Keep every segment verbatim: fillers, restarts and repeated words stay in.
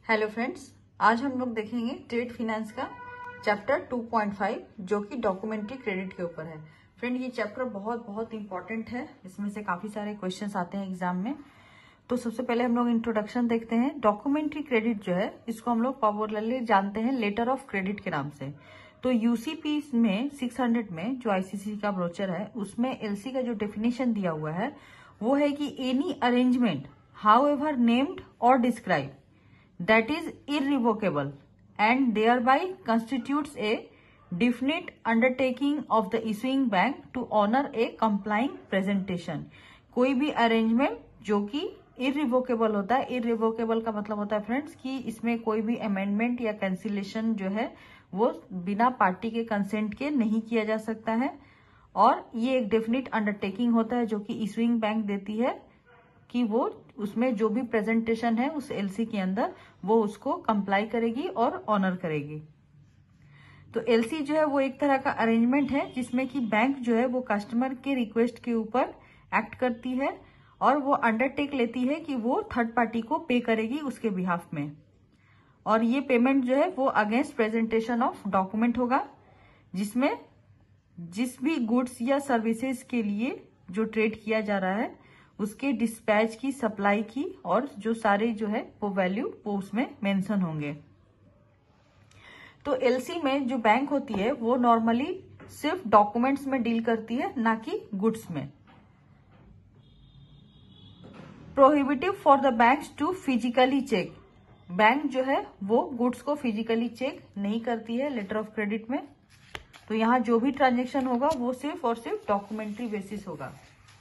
Hello friends, आज हम लोग देखेंगे ट्रेड फाइनेंस का चैप्टर टू पॉइंट फाइव जो कि डॉक्यूमेंट्री क्रेडिट के ऊपर है। फ्रेंड, ये चैप्टर बहुत बहुत इंपॉर्टेंट है। इसमें से काफी सारे क्वेश्चंस आते हैं एग्जाम में। तो सबसे पहले हम लोग इंट्रोडक्शन देखते हैं। डॉक्यूमेंट्री क्रेडिट जो है, इसको हम लोग पॉपुलरली जानते हैं लेटर ऑफ क्रेडिट के नाम से। तो यूसीपी में सिक्स हंड्रेड में जो आईसीसी का ब्रोचर है, उसमें एलसी का जो डेफिनेशन दिया हुआ है वो है कि any arrangement however named और describe that is irrevocable and thereby constitutes a definite undertaking of the issuing bank to honor a complying presentation। कोई भी अरेंजमेंट जो कि इरिवोकेबल होता है। इरिवोकेबल का मतलब होता है फ्रेंड्स कि इसमें कोई भी अमेंडमेंट या कैंसिलेशन जो है वो बिना पार्टी के कंसेंट के नहीं किया जा सकता है। और ये एक डेफिनिट अंडरटेकिंग होता है जो कि इशूइंग बैंक देती है कि वो उसमें जो भी प्रेजेंटेशन है उस एलसी के अंदर वो उसको कंप्लाई करेगी और ऑनर करेगी। तो एलसी जो है वो एक तरह का अरेंजमेंट है जिसमें कि बैंक जो है वो कस्टमर के रिक्वेस्ट के ऊपर एक्ट करती है और वो अंडरटेक लेती है कि वो थर्ड पार्टी को पे करेगी उसके बिहाफ में। और ये पेमेंट जो है वो अगेंस्ट प्रेजेंटेशन ऑफ डॉक्यूमेंट होगा, जिसमें जिस भी गुड्स या सर्विसेज के लिए जो ट्रेड किया जा रहा है उसके डिस्पैच की, सप्लाई की और जो सारे जो है वो वैल्यू वो उसमें मेंशन होंगे। तो एलसी में जो बैंक होती है वो नॉर्मली सिर्फ डॉक्यूमेंट्स में डील करती है, ना कि गुड्स में। Prohibitive for the banks to physically check. Bank जो है वो गुड्स को फिजिकली चेक नहीं करती है लेटर ऑफ क्रेडिट में। तो यहाँ जो भी ट्रांजेक्शन होगा वो सिर्फ और सिर्फ डॉक्यूमेंट्री बेसिस होगा।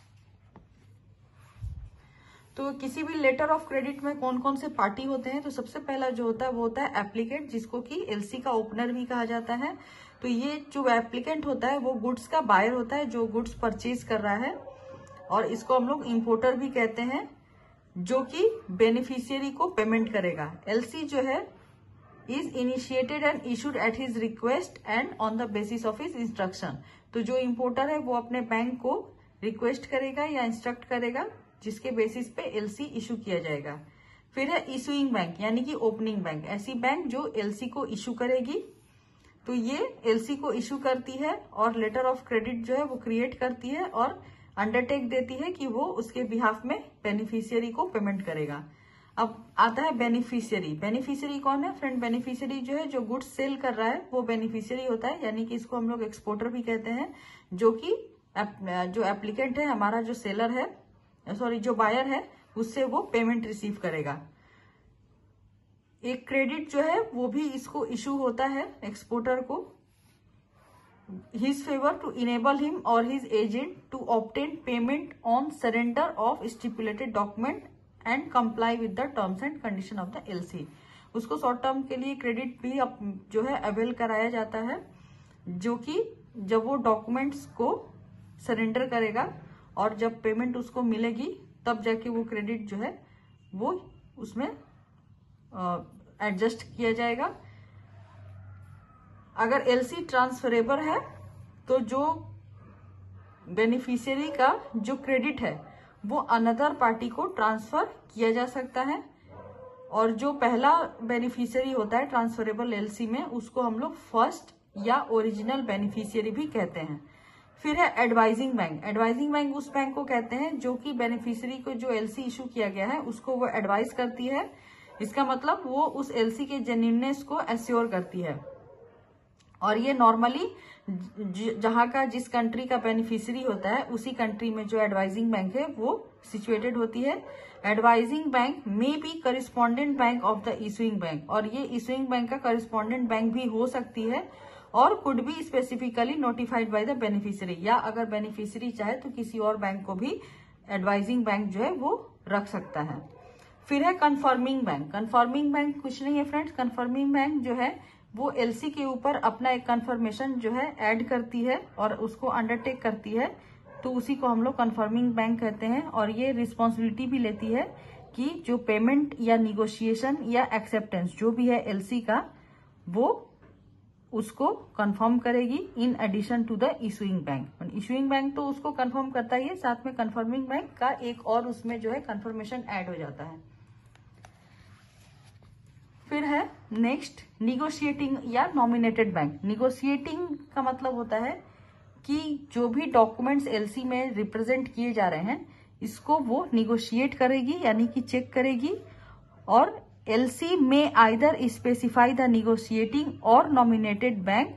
तो किसी भी लेटर ऑफ क्रेडिट में कौन कौन से पार्टी होते हैं, तो सबसे पहला जो होता है वो होता है एप्लीकेंट, जिसको कि एलसी का ओपनर भी कहा जाता है। तो ये जो एप्लीकेंट होता है वो गुड्स का बायर होता है जो गुड्स परचेज कर रहा है, और इसको हम लोग इंपोर्टर भी कहते हैं जो कि बेनिफिशियरी को पेमेंट करेगा। एलसी जो है is initiated and issued at his request and on the basis of his instruction. तो जो इंपोर्टर है वो अपने बैंक को रिक्वेस्ट करेगा या इंस्ट्रक्ट करेगा जिसके बेसिस पे एलसी इशू किया जाएगा। फिर है इशूइंग बैंक यानी कि ओपनिंग बैंक, ऐसी बैंक जो एलसी को इशू करेगी। तो ये एलसी को इशू करती है और लेटर ऑफ क्रेडिट जो है वो क्रिएट करती है और अंडरटेक देती है कि वो उसके बिहाफ में बेनिफिशियरी को पेमेंट करेगा। अब आता है बेनिफिशियरी। बेनिफिशियरी कौन है फ्रेंड? बेनिफिशियरी जो है जो गुड्स सेल कर रहा है वो बेनिफिशियरी होता है, यानी कि इसको हम लोग एक्सपोर्टर भी कहते हैं, जो कि जो एप्लीकेंट है, हमारा जो सेलर है, सॉरी जो बायर है, उससे वो पेमेंट रिसीव करेगा। एक क्रेडिट जो है वो भी इसको इशू होता है एक्सपोर्टर को, his favour to enable him और his agent to obtain payment on surrender of stipulated document and comply with the terms and condition of the LC. उसको शॉर्ट टर्म के लिए क्रेडिट भी जो है अवेल कराया जाता है, जो कि जब वो डॉक्यूमेंट्स को सरेंडर करेगा और जब पेमेंट उसको मिलेगी तब जाके वो क्रेडिट जो है वो उसमें एडजस्ट किया जाएगा। अगर एलसी ट्रांसफरेबल है तो जो बेनिफिशियरी का जो क्रेडिट है वो अनदर पार्टी को ट्रांसफर किया जा सकता है, और जो पहला बेनिफिशियरी होता है ट्रांसफरेबल एलसी में उसको हम लोग फर्स्ट या ओरिजिनल बेनिफिशियरी भी कहते हैं। फिर है एडवाइजिंग बैंक। एडवाइजिंग बैंक उस बैंक को कहते हैं जो कि बेनिफिशियरी को जो एलसी इशू किया गया है उसको वो एडवाइज करती है। इसका मतलब वो उस एलसी के जेन्युइननेस को एश्योर करती है। और ये नॉर्मली जहां का जिस कंट्री का बेनिफिशियरी होता है उसी कंट्री में जो एडवाइजिंग बैंक है वो सिचुएटेड होती है। Advising bank may be correspondent bank of the issuing bank, और ये इशूइंग बैंक का करिस्पॉन्डेंट बैंक भी हो सकती है, और could be specifically notified by the beneficiary, या अगर बेनिफिशियरी चाहे तो किसी और बैंक को भी एडवाइजिंग बैंक जो है वो रख सकता है। फिर है कंफर्मिंग बैंक। कंफर्मिंग बैंक कुछ नहीं है फ्रेंड्स, कंफर्मिंग बैंक जो है वो एलसी के ऊपर अपना एक कंफर्मेशन जो है ऐड करती है और उसको अंडरटेक करती है, तो उसी को हम लोग कंफर्मिंग बैंक कहते हैं। और ये रिस्पॉन्सिबिलिटी भी लेती है कि जो पेमेंट या निगोशिएशन या एक्सेप्टेंस जो भी है एलसी का वो उसको कंफर्म करेगी in addition to the issuing bank. Issuing bank तो उसको कंफर्म करता ही है, साथ में कंफर्मिंग बैंक का एक और उसमें जो है कंफर्मेशन ऐड हो जाता है। है नेक्स्ट निगोशिएटिंग या नॉमिनेटेड बैंक। निगोशिएटिंग का मतलब होता है कि जो भी डॉक्यूमेंट्स एलसी में रिप्रेजेंट किए जा रहे हैं इसको वो निगोशिएट करेगी यानी कि चेक करेगी, और एलसी में आइदर स्पेसिफाई द निगोशिएटिंग और नॉमिनेटेड बैंक।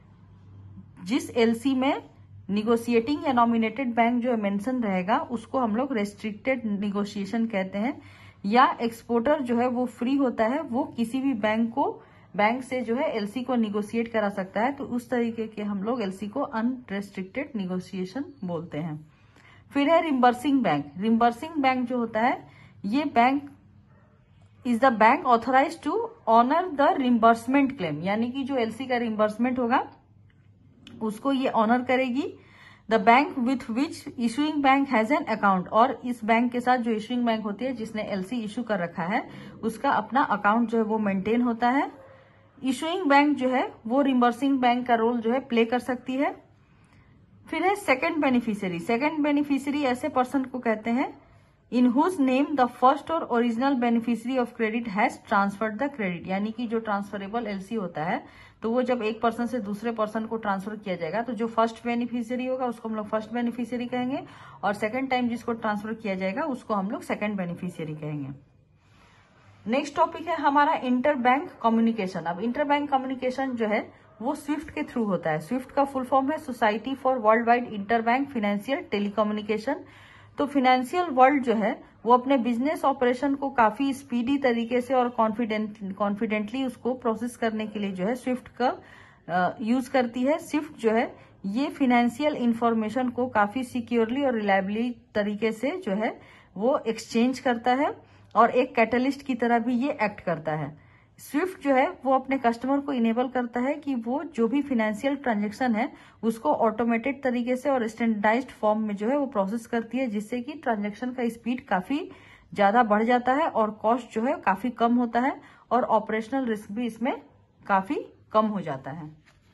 जिस एलसी में निगोशिएटिंग या नॉमिनेटेड बैंक जो मेंशन रहेगा उसको हम लोग रेस्ट्रिक्टेड निगोशिएशन कहते हैं, या एक्सपोर्टर जो है वो फ्री होता है, वो किसी भी बैंक को बैंक से जो है एलसी को निगोशिएट करा सकता है। तो उस तरीके के हम लोग एलसी को अनरेस्ट्रिक्टेड निगोशिएशन बोलते हैं। फिर है रिम्बर्सिंग बैंक। रिम्बर्सिंग बैंक जो होता है ये bank is the bank authorise to honour the reimbursement claim, यानी कि जो एलसी का रिम्बर्समेंट होगा उसको ये ऑनर करेगी। The bank with which issuing bank has an account, और इस बैंक के साथ जो इशूइंग बैंक होती है जिसने एलसी इशू कर रखा है उसका अपना अकाउंट जो है वो मेंटेन होता है। इशूइंग बैंक जो है वो रिम्बर्सिंग बैंक का रोल जो है प्ले कर सकती है। फिर है सेकंड बेनिफिशियरी। सेकंड बेनिफिशियरी ऐसे पर्सन को कहते हैं in whose name the first और original beneficiary of credit has transferred the credit, यानी कि जो ट्रांसफरेबल एलसी होता है तो वो जब एक पर्सन से दूसरे पर्सन को ट्रांसफर किया जाएगा तो जो फर्स्ट बेनिफिशियरी होगा उसको हम लोग फर्स्ट बेनिफिशियरी कहेंगे, और सेकंड टाइम जिसको ट्रांसफर किया जाएगा उसको हम लोग सेकंड बेनिफिशियरी कहेंगे। नेक्स्ट टॉपिक है हमारा इंटर बैंक कम्युनिकेशन। अब इंटर बैंक कम्युनिकेशन जो है वो स्विफ्ट के थ्रू होता है। स्विफ्ट का फुल फॉर्म है society for world wide inter bank financial telecommunication. तो फाइनेंशियल वर्ल्ड जो है वो अपने बिजनेस ऑपरेशन को काफी स्पीडी तरीके से और कॉन्फिडेंट कॉन्फिडेंटली उसको प्रोसेस करने के लिए जो है स्विफ्ट का यूज करती है। स्विफ्ट जो है ये फाइनेंशियल इंफॉर्मेशन को काफी सिक्योरली और रिलायबली तरीके से जो है वो एक्सचेंज करता है, और एक कैटलिस्ट की तरह भी ये एक्ट करता है। स्विफ्ट जो है वो अपने कस्टमर को इनेबल करता है कि वो जो भी फाइनेंशियल ट्रांजैक्शन है उसको ऑटोमेटेड तरीके से और स्टैंडर्डाइज्ड फॉर्म में जो है वो प्रोसेस करती है, जिससे कि ट्रांजैक्शन का स्पीड काफी ज्यादा बढ़ जाता है और कॉस्ट जो है काफी कम होता है, और ऑपरेशनल रिस्क भी इसमें काफी कम हो जाता है।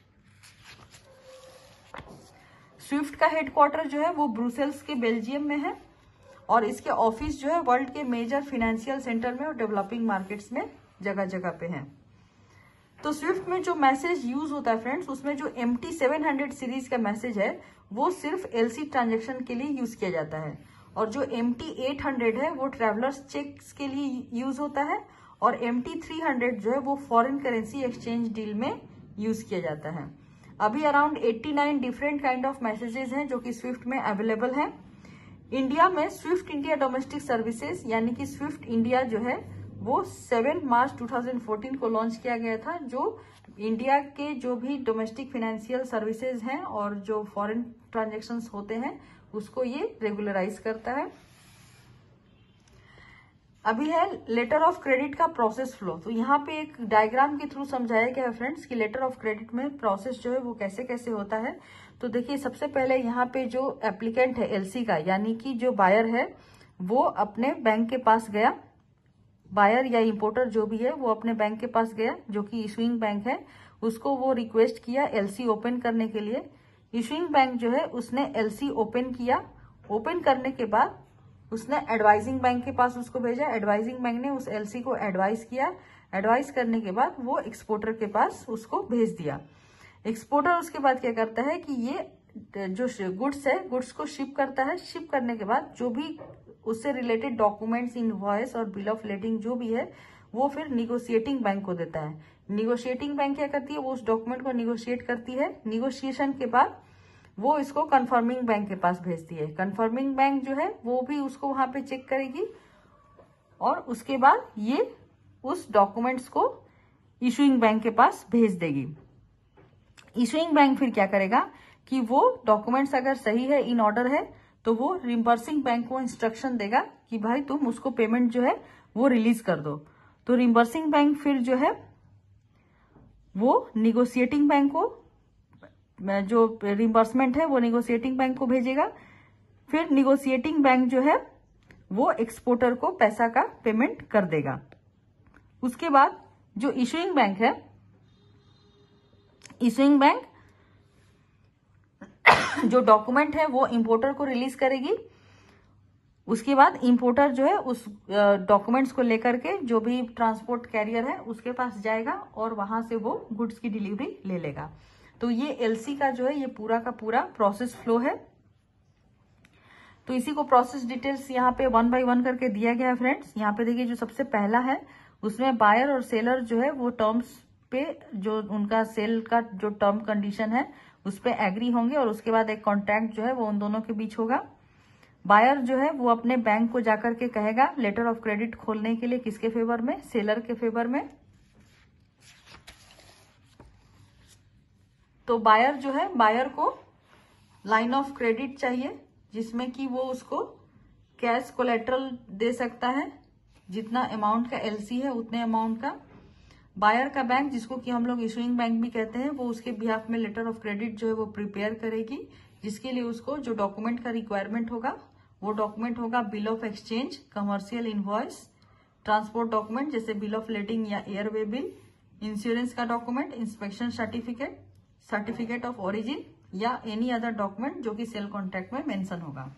स्विफ्ट का हेडक्वार्टर जो है वो ब्रुसेल्स के बेल्जियम में है, और इसके ऑफिस जो है वर्ल्ड के मेजर फाइनेंशियल सेंटर में और डेवलपिंग मार्केट्स में जगह जगह पे है। तो स्विफ्ट में जो मैसेज यूज होता है फ्रेंड्स, उसमें जो M T seven hundred series का मैसेज है वो सिर्फ एलसी ट्रांजैक्शन के लिए यूज किया जाता है, और जो एम टी एट हंड्रेड है वो ट्रेवलर्स चेक्स के लिए यूज होता है, और एम टी थ्री हंड्रेड जो है वो फॉरेन करेंसी एक्सचेंज डील में यूज किया जाता है। अभी around eighty nine different kind of messages हैं जो कि स्विफ्ट में अवेलेबल है। इंडिया में स्विफ्ट इंडिया डोमेस्टिक सर्विसेज यानी कि स्विफ्ट इंडिया जो है वो seven March two thousand fourteen को लॉन्च किया गया था, जो इंडिया के जो भी डोमेस्टिक फाइनेंशियल सर्विसेज हैं और जो फॉरेन ट्रांजैक्शंस होते हैं उसको ये रेगुलराइज करता है। अभी है लेटर ऑफ क्रेडिट का प्रोसेस फ्लो। तो यहाँ पे एक डायग्राम के थ्रू समझाया गया है फ्रेंड्स कि लेटर ऑफ क्रेडिट में प्रोसेस जो है वो कैसे कैसे होता है। तो देखिए सबसे पहले यहाँ पे जो एप्लीकेंट है एलसी का यानी कि जो बायर है वो अपने बैंक के पास गया, बायर या इंपोर्टर जो भी है वो अपने बैंक के पास गया जो कि इशूइंग बैंक है, उसको वो रिक्वेस्ट किया एलसी ओपन करने के लिए। इशूइंग बैंक जो है उसने एलसी ओपन किया, ओपन करने के बाद उसने एडवाइजिंग बैंक के पास उसको भेजा, एडवाइजिंग बैंक ने उस एलसी को एडवाइस किया, एडवाइस करने के बाद वो एक्सपोर्टर के पास उसको भेज दिया। एक्सपोर्टर उसके बाद क्या करता है कि ये जो गुड्स है गुड्स को शिप करता है, शिप करने के बाद जो भी उससे रिलेटेड डॉक्यूमेंट्स, इनवॉइस और बिल ऑफ लेडिंग जो भी है वो फिर निगोशिएटिंग बैंक को देता है। निगोशिएटिंग बैंक क्या करती है, वो उस डॉक्यूमेंट को निगोशिएट करती है, निगोशिएशन के बाद वो इसको कंफर्मिंग बैंक के पास भेजती है। कंफर्मिंग बैंक जो है वो भी उसको वहां पे चेक करेगी और उसके बाद ये उस डॉक्यूमेंट्स को इशूइंग बैंक के पास भेज देगी। इशूइंग बैंक फिर क्या करेगा कि वो डॉक्यूमेंट्स अगर सही है, इन ऑर्डर है, तो वो रिम्बर्सिंग बैंक को इंस्ट्रक्शन देगा कि भाई तुम उसको पेमेंट जो है वो रिलीज कर दो। तो रिम्बर्सिंग बैंक फिर जो है वो निगोशिएटिंग बैंक को, जो रिम्बर्समेंट है वो निगोशिएटिंग बैंक को भेजेगा। फिर निगोशिएटिंग बैंक जो है वो एक्सपोर्टर को पैसा का पेमेंट कर देगा। उसके बाद जो इशूइंग बैंक है, इशूइंग बैंक जो डॉक्यूमेंट है वो इंपोर्टर को रिलीज करेगी, उसके बाद इंपोर्टर जो है उस डॉक्यूमेंट्स को लेकर के जो भी ट्रांसपोर्ट कैरियर है उसके पास जाएगा और वहां से वो गुड्स की डिलीवरी ले लेगा। तो ये एलसी का जो है ये पूरा का पूरा प्रोसेस फ्लो है। तो इसी को प्रोसेस डिटेल्स यहाँ पे वन बाय वन करके दिया गया है फ्रेंड्स। यहाँ पे देखिए जो सबसे पहला है उसमें बायर और सेलर जो है वो टर्म्स पे जो उनका सेल का जो टर्म कंडीशन है उस पे एग्री होंगे और उसके बाद एक कॉन्ट्रैक्ट जो है वो उन दोनों के बीच होगा। बायर जो है वो अपने बैंक को जाकर के कहेगा लेटर ऑफ क्रेडिट खोलने के लिए किसके फेवर में, सेलर के फेवर में। तो बायर जो है बायर को लाइन ऑफ क्रेडिट चाहिए जिसमें कि वो उसको कैश कोलेट्रल दे सकता है, जितना अमाउंट का एलसी है उतने अमाउंट का। बायर का बैंक जिसको कि हम लोग इशूइंग बैंक भी कहते हैं वो उसके बिहाफ में लेटर ऑफ क्रेडिट जो है वो प्रिपेयर करेगी, जिसके लिए उसको जो डॉक्यूमेंट का रिक्वायरमेंट होगा वो डॉक्यूमेंट होगा bill of exchange, commercial invoice, transport document जैसे बिल ऑफ लेडिंग या एयरवे बिल, इंश्योरेंस का document, inspection certificate, certificate of origin या एनी अदर डॉक्यूमेंट जो कि सेल कॉन्ट्रैक्ट में मेंशन होगा।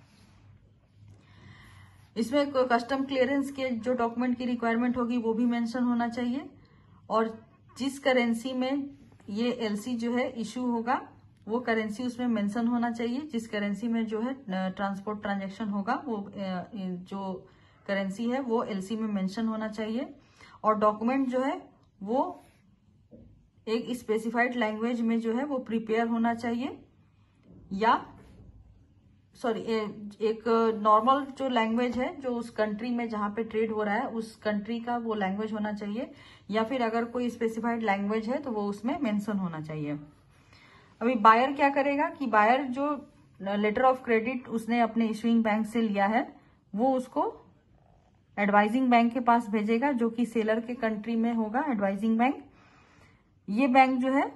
इसमें कस्टम क्लियरेंस के जो डॉक्यूमेंट की रिक्वायरमेंट होगी वो भी मेंशन होना चाहिए और जिस करेंसी में ये एलसी जो है इशू होगा वो करेंसी उसमें मेंशन होना चाहिए। जिस करेंसी में जो है ट्रांसपोर्ट ट्रांजैक्शन होगा वो जो करेंसी है वो एलसी में मेंशन होना चाहिए और डॉक्यूमेंट जो है वो एक स्पेसिफाइड लैंग्वेज में जो है वो प्रिपेयर होना चाहिए या सॉरी एक नॉर्मल जो लैंग्वेज है जो उस कंट्री में जहां पे ट्रेड हो रहा है उस कंट्री का वो लैंग्वेज होना चाहिए या फिर अगर कोई स्पेसिफाइड लैंग्वेज है तो वो उसमें मेंशन होना चाहिए। अभी बायर क्या करेगा कि बायर जो लेटर ऑफ क्रेडिट उसने अपने इशूइंग बैंक से लिया है वो उसको एडवाइजिंग बैंक के पास भेजेगा जो कि सेलर के कंट्री में होगा एडवाइजिंग बैंक। ये बैंक जो है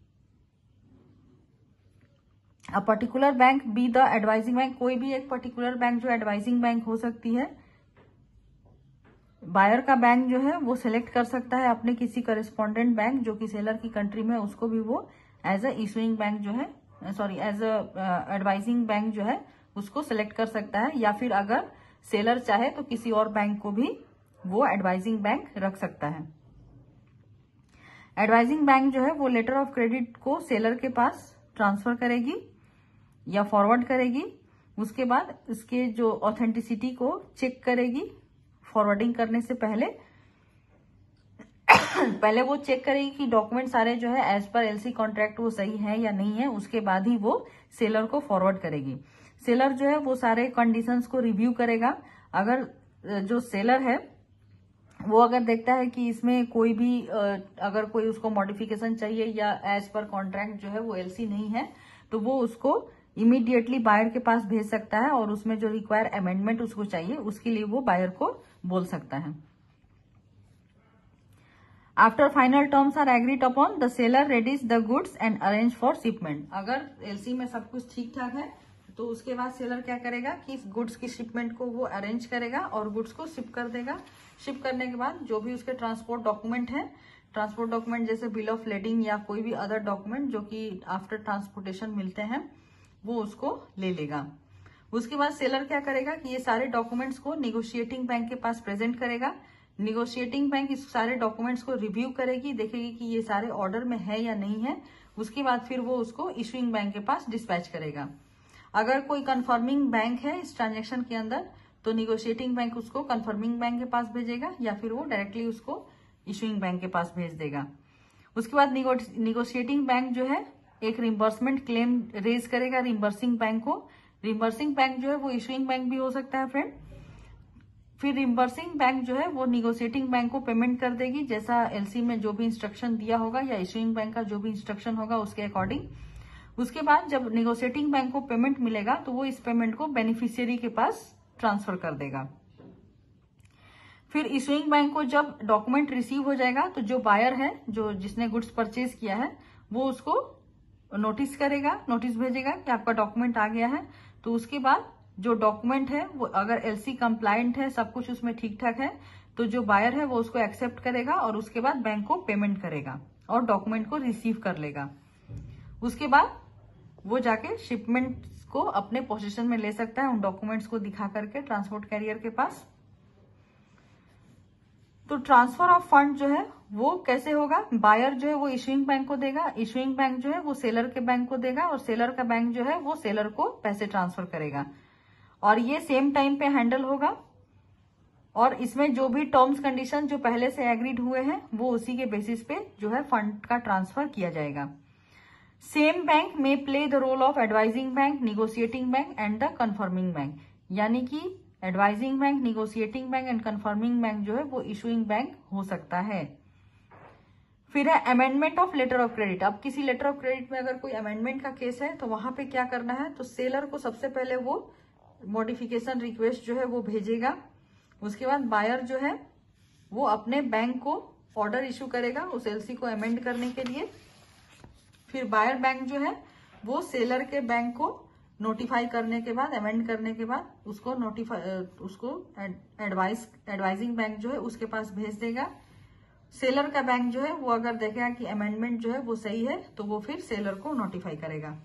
a particular bank be the advising bank, कोई भी एक पर्टिकुलर बैंक जो एडवाइजिंग बैंक हो सकती है। बायर का बैंक जो है वो सिलेक्ट कर सकता है अपने किसी करेस्पॉन्डेंट बैंक जो कि सेलर की कंट्री में, उसको भी वो एज अ इशूइंग बैंक जो है sorry as a advising bank जो है उसको सिलेक्ट कर सकता है या फिर अगर सेलर चाहे तो किसी और बैंक को भी वो एडवाइजिंग बैंक रख सकता है। एडवाइजिंग बैंक जो है वो लेटर ऑफ क्रेडिट को सेलर के पास ट्रांसफर करेगी या फॉरवर्ड करेगी। उसके बाद इसके जो ऑथेंटिसिटी को चेक करेगी फॉरवर्डिंग करने से पहले पहले वो चेक करेगी कि डॉक्यूमेंट सारे जो है एज पर एलसी कॉन्ट्रैक्ट वो सही है या नहीं है, उसके बाद ही वो सेलर को फॉरवर्ड करेगी। सेलर जो है वो सारे कंडीशंस को रिव्यू करेगा। अगर जो सेलर है वो अगर देखता है कि इसमें कोई भी अगर कोई उसको मॉडिफिकेशन चाहिए या एज पर कॉन्ट्रैक्ट जो है वो एलसी नहीं है तो वो उसको इमीडिएटली बायर के पास भेज सकता है और उसमें जो रिक्वायर अमेंडमेंट उसको चाहिए उसके लिए वो बायर को बोल सकता है। After final terms are agreed upon the seller readies the goods and arrange for shipment. अगर एलसी में सब कुछ ठीक ठाक है तो उसके बाद सेलर क्या करेगा कि इस गुड्स की शिपमेंट को वो अरेंज करेगा और गुड्स को शिप कर देगा। शिप करने के बाद जो भी उसके ट्रांसपोर्ट डॉक्यूमेंट है, ट्रांसपोर्ट डॉक्यूमेंट जैसे बिल ऑफ लेडिंग या कोई भी अदर डॉक्यूमेंट जो कि आफ्टर ट्रांसपोर्टेशन मिलते हैं वो उसको ले लेगा। उसके बाद सेलर क्या करेगा कि ये सारे डॉक्यूमेंट्स को निगोशिएटिंग बैंक के पास प्रेजेंट करेगा। निगोशिएटिंग बैंक इस सारे डॉक्यूमेंट्स को रिव्यू करेगी, देखेगी कि ये सारे ऑर्डर में है या नहीं है। उसके बाद फिर वो उसको इशूइंग बैंक के पास डिस्पैच करेगा। अगर कोई कंफर्मिंग बैंक है इस ट्रांजेक्शन के अंदर तो निगोशिएटिंग बैंक उसको कंफर्मिंग बैंक के पास भेजेगा या फिर वो डायरेक्टली उसको इशूइंग बैंक के पास भेज देगा। उसके बाद निगोशिएटिंग बैंक जो है एक रिम्बर्समेंट क्लेम रेज करेगा रिम्बर्सिंग बैंक को। रिम्बर्सिंग बैंक जो है वो इशूइंग बैंक भी हो सकता है फ्रेंड। फिर रिम्बर्सिंग बैंक जो है वो निगोशिएटिंग बैंक को पेमेंट कर देगी जैसा एलसी में जो भी इंस्ट्रक्शन दिया होगा या इशूइंग बैंक का जो भी इंस्ट्रक्शन होगा उसके अकॉर्डिंग। उसके बाद जब निगोशिएटिंग बैंक को पेमेंट मिलेगा तो वो इस पेमेंट को बेनिफिशियरी के पास ट्रांसफर कर देगा। फिर इशूइंग बैंक को जब डॉक्यूमेंट रिसीव हो जाएगा तो जो बायर है जो जिसने गुड्स परचेज किया है वो उसको नोटिस करेगा, नोटिस भेजेगा कि आपका डॉक्यूमेंट आ गया है। तो उसके बाद जो डॉक्यूमेंट है वो अगर एलसी कंप्लायंट है, सब कुछ उसमें ठीक ठाक है, तो जो बायर है वो उसको एक्सेप्ट करेगा और उसके बाद बैंक को पेमेंट करेगा और डॉक्यूमेंट को रिसीव कर लेगा। उसके बाद वो जाके शिपमेंट को अपने पोजीशन में ले सकता है उन डॉक्यूमेंट्स को दिखा करके ट्रांसपोर्ट कैरियर के पास। तो ट्रांसफर ऑफ फंड जो है वो कैसे होगा, बायर जो है वो इशुइंग बैंक को देगा, इशुइंग बैंक जो है वो सेलर के बैंक को देगा और सेलर का बैंक जो है वो सेलर को पैसे ट्रांसफर करेगा और ये सेम टाइम पे हैंडल होगा। और इसमें जो भी टर्म्स कंडीशन जो पहले से एग्रीड हुए हैं वो उसी के बेसिस पे जो है फंड का ट्रांसफर किया जाएगा। सेम बैंक में play the role of advising bank, negotiating bank and the confirming bank, यानी कि advising bank, negotiating bank and confirming bank जो है वो इशुइंग बैंक हो सकता है। फिर है amendment of letter of credit. अब किसी लेटर ऑफ क्रेडिट में अगर कोई अमेंडमेंट का केस है तो वहां पे क्या करना है, तो सेलर को सबसे पहले वो मॉडिफिकेशन रिक्वेस्ट जो है वो भेजेगा। उसके बाद बायर जो है वो अपने बैंक को ऑर्डर इशू करेगा उस एलसी को अमेंड करने के लिए। फिर बायर बैंक जो है वो सेलर के बैंक को नोटिफाई करने के बाद, अमेंड करने के बाद उसको नोटिफाई उसको एडवाइस एडवाइजिंग बैंक जो है उसके पास भेज देगा। सेलर का बैंक जो है वो अगर देखेगा कि अमेंडमेंट जो है वो सही है तो वो फिर सेलर को नोटिफाई करेगा।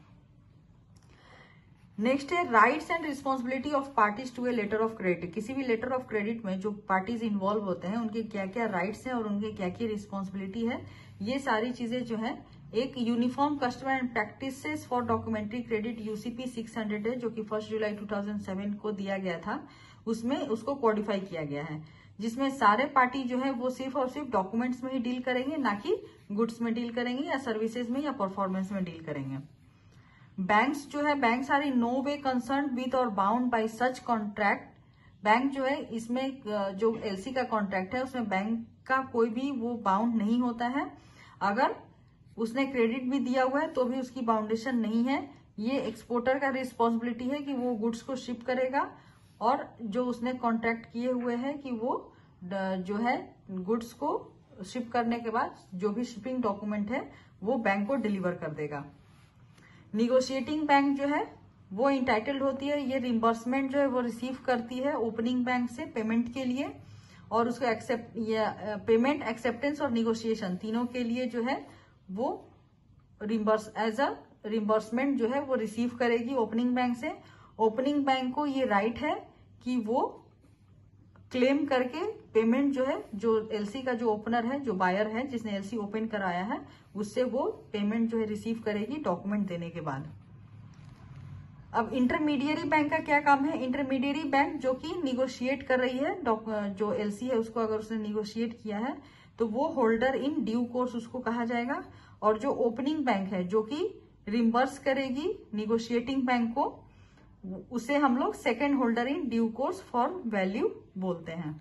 नेक्स्ट है rights and responsibility of parties to a letter of credit. किसी भी लेटर ऑफ क्रेडिट में जो पार्टीज इन्वॉल्व होते हैं उनके क्या क्या राइट्स हैं और उनके क्या क्या रिस्पॉन्सिबिलिटी है, ये सारी चीजें जो है एक uniform customer and practices for documentary credit UCP six hundred है जो कि first July two thousand seven को दिया गया था, उसमें उसको कोडिफाई किया गया है, जिसमें सारे पार्टी जो है वो सिर्फ और सिर्फ डॉक्यूमेंट्स में ही डील करेंगे, ना कि गुड्स में डील करेंगे या सर्विसेज में या परफॉर्मेंस में डील करेंगे। बैंक्स जो है banks are in no way concern with और bound by such contract. Bank जो है इसमें जो एलसी का कॉन्ट्रैक्ट है उसमें बैंक का कोई भी वो बाउंड नहीं होता है। अगर उसने क्रेडिट भी दिया हुआ है तो भी उसकी बाउंडेशन नहीं है। ये एक्सपोर्टर का रिस्पॉन्सिबिलिटी है कि वो गुड्स को शिप करेगा और जो उसने कॉन्ट्रैक्ट किए हुए हैं कि वो जो है गुड्स को शिप करने के बाद जो भी शिपिंग डॉक्यूमेंट है वो बैंक को डिलीवर कर देगा। निगोशिएटिंग बैंक जो है वो इंटाइटल्ड होती है, ये रिम्बर्समेंट जो है वो रिसीव करती है ओपनिंग बैंक से पेमेंट के लिए और उसको एक्सेप्ट या पेमेंट एक्सेप्टेंस और निगोशिएशन तीनों के लिए जो है वो रिम्बर्स एज अ रिम्बर्समेंट जो है वो रिसीव करेगी ओपनिंग बैंक से। ओपनिंग बैंक को ये राइट है कि वो क्लेम करके पेमेंट जो है जो एलसी का जो ओपनर है, जो बायर है जिसने एलसी ओपन कराया है, उससे वो पेमेंट जो है रिसीव करेगी डॉक्यूमेंट देने के बाद। अब इंटरमीडिएरी बैंक का क्या काम है, इंटरमीडिएरी बैंक जो कि निगोशिएट कर रही है जो एलसी है उसको, अगर उसने निगोशिएट किया है तो वो होल्डर इन ड्यू कोर्स उसको कहा जाएगा। और जो ओपनिंग बैंक है जो कि रिम्बर्स करेगी निगोशिएटिंग बैंक को, उसे हम लोग second holder in due course for value बोलते हैं।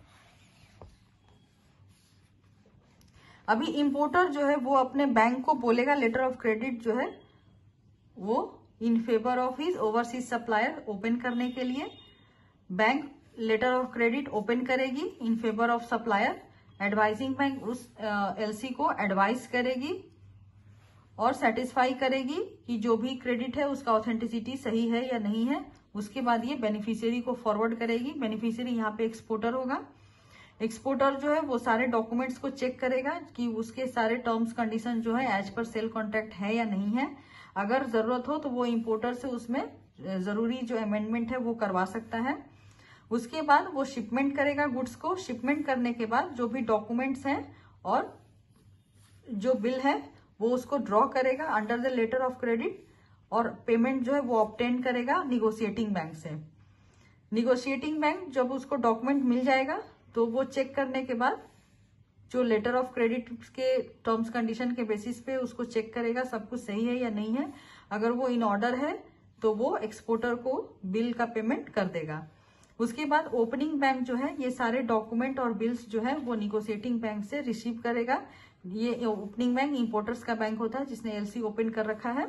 अभी इंपोर्टर जो है वो अपने बैंक को बोलेगा लेटर ऑफ क्रेडिट जो है वो in favour of his overseas supplier open करने के लिए। Bank letter of credit open करेगी in favour of supplier. Advising bank उस एलसी को एडवाइस करेगी और सेटिस्फाई करेगी कि जो भी क्रेडिट है उसका ऑथेंटिसिटी सही है या नहीं है। उसके बाद ये बेनिफिशियरी को फॉरवर्ड करेगी। बेनिफिशियरी यहाँ पे एक्सपोर्टर होगा। एक्सपोर्टर जो है वो सारे डॉक्यूमेंट्स को चेक करेगा कि उसके सारे टर्म्स कंडीशन जो है एज पर सेल कॉन्ट्रैक्ट है या नहीं है। अगर जरूरत हो तो वो इंपोर्टर से उसमें जरूरी जो अमेंडमेंट है वो करवा सकता है। उसके बाद वो शिपमेंट करेगा गुड्स को। शिपमेंट करने के बाद जो भी डॉक्यूमेंट्स हैं और जो बिल है वो उसको ड्रॉ करेगा under the letter of credit और पेमेंट जो है वो ऑब्टेन करेगा निगोशिएटिंग बैंक से। निगोशिएटिंग बैंक जब उसको डॉक्यूमेंट मिल जाएगा तो वो चेक करने के बाद जो लेटर ऑफ क्रेडिट के टर्म्स कंडीशन के बेसिस पे उसको चेक करेगा सब कुछ सही है या नहीं है। अगर वो इन ऑर्डर है तो वो एक्सपोर्टर को बिल का पेमेंट कर देगा। उसके बाद ओपनिंग बैंक जो है ये सारे डॉक्यूमेंट और बिल्स जो है वो निगोशिएटिंग बैंक से रिसीव करेगा। ये ओपनिंग बैंक इंपोर्टर्स का बैंक होता है जिसने एलसी ओपन कर रखा है।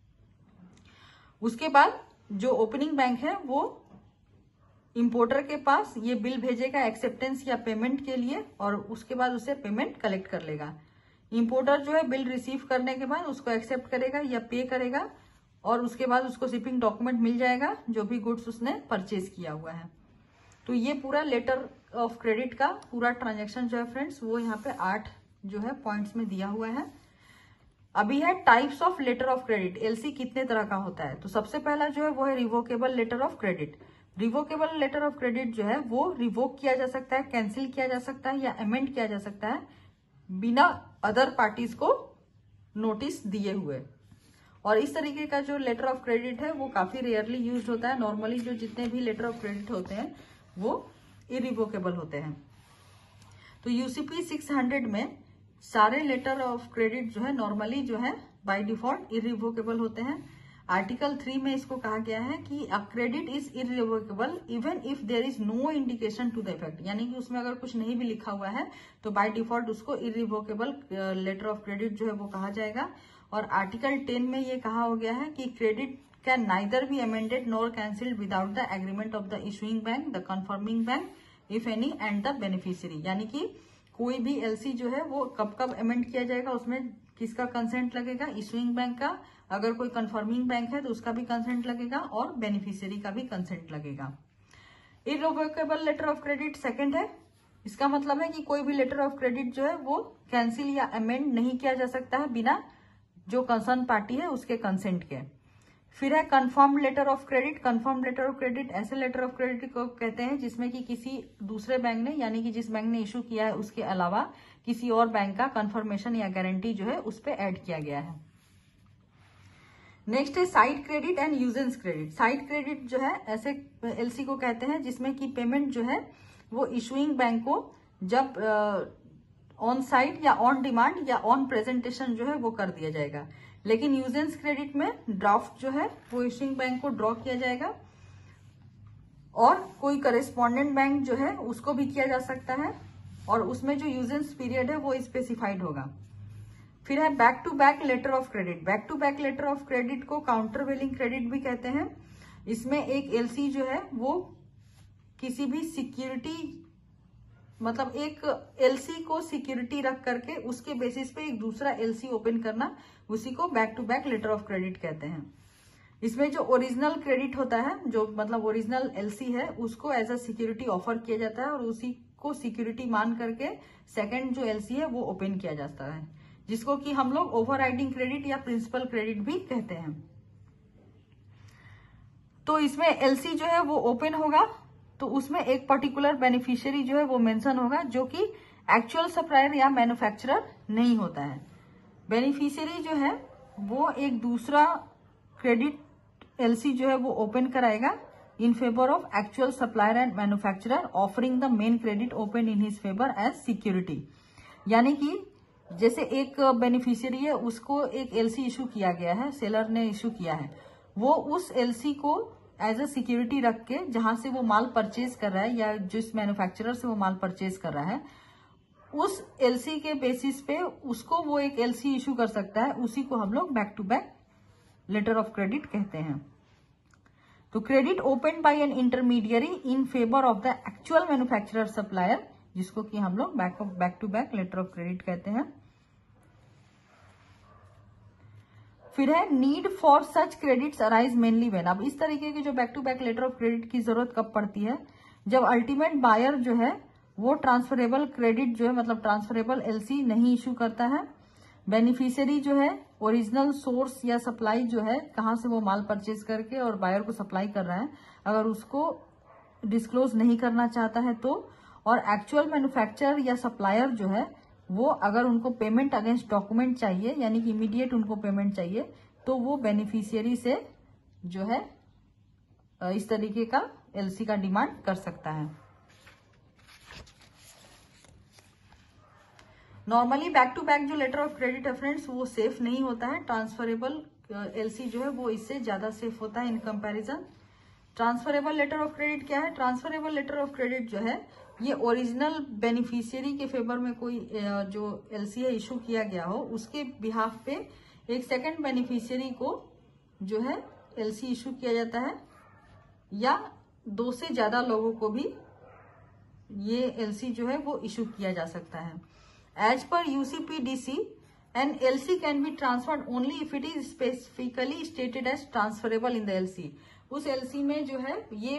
उसके बाद जो ओपनिंग बैंक है वो इंपोर्टर के पास ये बिल भेजेगा एक्सेप्टेंस या पेमेंट के लिए और उसके बाद उसे पेमेंट कलेक्ट कर लेगा। इंपोर्टर जो है बिल रिसीव करने के बाद उसको एक्सेप्ट करेगा या पे करेगा और उसके बाद उसको शिपिंग डॉक्यूमेंट मिल जाएगा जो भी गुड्स उसने परचेज किया हुआ है। तो ये पूरा लेटर ऑफ क्रेडिट का पूरा ट्रांजैक्शन जो है फ्रेंड्स वो यहाँ पे आठ जो है पॉइंट्स में दिया हुआ है। अभी है types of letter of credit, LC कितने तरह का होता है। तो सबसे पहला जो है वो है revocable letter of credit. Revocable letter of credit जो है वो रिवोक किया जा सकता है, कैंसिल किया जा सकता है या अमेंड किया जा सकता है बिना अदर पार्टीज को नोटिस दिए हुए। और इस तरीके का जो लेटर ऑफ क्रेडिट है वो काफी रेयरली यूज होता है। नॉर्मली जो जितने भी लेटर ऑफ क्रेडिट होते हैं वो इरिवोकेबल होते हैं। तो यूसीपी सिक्स हंड्रेड में सारे लेटर ऑफ क्रेडिट जो है नॉर्मली जो है बाय डिफॉल्ट इरिवोकेबल होते हैं। आर्टिकल थ्री में इसको कहा गया है कि a credit is irrevocable even if there is no indication to the effect, यानी कि उसमें अगर कुछ नहीं भी लिखा हुआ है तो बाय डिफॉल्ट उसको इरिवोकेबल लेटर ऑफ क्रेडिट जो है वो कहा जाएगा। और आर्टिकल टेन में ये कहा हो गया है कि credit can neither be amended nor cancelled without the agreement of the issuing bank, the confirming bank if any and the beneficiary. यानी कि कोई भी एलसी जो है वो कब कब अमेंड किया जाएगा, उसमें किसका कंसेंट लगेगा, इशुइंग बैंक का, अगर कोई कंफर्मिंग बैंक है तो उसका भी कंसेंट लगेगा और बेनिफिशियरी का भी कंसेंट लगेगा। Irrevocable letter of credit second है। इसका मतलब है कि कोई भी लेटर ऑफ क्रेडिट जो है वो कैंसिल या अमेंड नहीं किया जा सकता है बिना जो कंसर्न पार्टी है उसके कंसेंट के। फिर है confirm letter of credit. Confirm letter of credit ऐसे लेटर ऑफ क्रेडिट को कहते हैं जिसमें कि किसी दूसरे बैंक ने, यानी कि जिस बैंक ने इशू किया है उसके अलावा किसी और बैंक का कंफर्मेशन या गारंटी जो है उस पर ऐड किया गया है। नेक्स्ट है sight credit and usance credit. Sight credit जो है ऐसे एलसी को कहते हैं जिसमें कि पेमेंट जो है वो इशुइंग बैंक को जब ऑन साइट या ऑन डिमांड या ऑन प्रेजेंटेशन जो है वो कर दिया जाएगा। लेकिन यूजेंस क्रेडिट में ड्राफ्ट जो है वो इशुइंग बैंक को ड्रॉ किया जाएगा और कोई करेस्पॉन्डेंट बैंक जो है उसको भी किया जा सकता है और उसमें जो यूजेंस पीरियड है वो स्पेसिफाइड होगा। फिर है back to back letter of credit. Back to back letter of credit को काउंटर वेलिंग क्रेडिट भी कहते हैं। इसमें एक एलसी जो है वो किसी भी सिक्योरिटी, मतलब एक एलसी को सिक्योरिटी रख करके उसके बेसिस पे एक दूसरा एलसी ओपन करना, उसी को back to back letter of credit कहते हैं। इसमें जो ओरिजिनल क्रेडिट होता है, जो मतलब ओरिजिनल एलसी है, उसको एज अ सिक्योरिटी ऑफर किया जाता है और उसी को सिक्योरिटी मान करके सेकंड जो एलसी है वो ओपन किया जाता है, जिसको कि हम लोग ओवरराइडिंग क्रेडिट या प्रिंसिपल क्रेडिट भी कहते हैं। तो इसमें एलसी जो है वो ओपन होगा तो उसमें एक पर्टिकुलर बेनिफिशियरी जो है वो मेंशन होगा जो कि एक्चुअल सप्लायर या मैन्युफैक्चरर नहीं होता है। बेनिफिशियरी जो है वो एक दूसरा क्रेडिट एलसी जो है वो ओपन कराएगा in favour of actual supplier and manufacturer offering the main credit open in his favour as security. यानी कि जैसे एक बेनिफिशियरी है उसको एक एलसी इशू किया गया है, सेलर ने इशू किया है, वो उस एलसी को एज अ सिक्योरिटी रख के जहां से वो माल परचेज कर रहा है या जिस मैन्युफैक्चरर से वो माल परचेज कर रहा है उस एलसी के बेसिस पे उसको वो एक एलसी इशू कर सकता है। उसी को हम लोग back to back letter of credit कहते हैं। तो credit open by an intermediary in favour of the actual manufacturer supplier, जिसको कि हम लोग back of back to back letter of credit कहते हैं। फिर है need for such credits arise mainly when. अब इस तरीके के जो back to back letter of credit की जरूरत कब पड़ती है, जब अल्टीमेट बायर जो है वो ट्रांसफरेबल क्रेडिट जो है मतलब ट्रांसफरेबल एलसी नहीं इशू करता है, बेनिफिशियरी जो है ओरिजिनल सोर्स या सप्लाई जो है कहां से वो माल परचेज करके और बायर को सप्लाई कर रहा है अगर उसको डिस्क्लोज नहीं करना चाहता है तो, और एक्चुअल मैन्युफैक्चरर या सप्लायर जो है वो अगर उनको पेमेंट अगेंस्ट डॉक्यूमेंट चाहिए यानी कि इमीडिएट उनको पेमेंट चाहिए तो वो बेनिफिशियरी से जो है इस तरीके का एलसी का डिमांड कर सकता है। नॉर्मली बैक टू बैक जो लेटर ऑफ क्रेडिट है फ्रेंड्स वो सेफ नहीं होता है। ट्रांसफरेबल एलसी जो है वो इससे ज्यादा सेफ होता है in comparison. Transferable letter of credit क्या है? ट्रांसफरेबल लेटर ऑफ क्रेडिट जो है ये ओरिजिनल बेनिफिशियरी के फेवर में कोई जो एलसी है इशू किया गया हो उसके बिहाफ पे एक सेकंड बेनिफिशियरी को जो है एलसी इशू किया जाता है या दो से ज्यादा लोगों को भी ये एलसी जो है वो इशू किया जा सकता है। As per UCPDC an LC can be transferred only if it is specifically stated as transferable in the LC. उस एलसी में जो है ये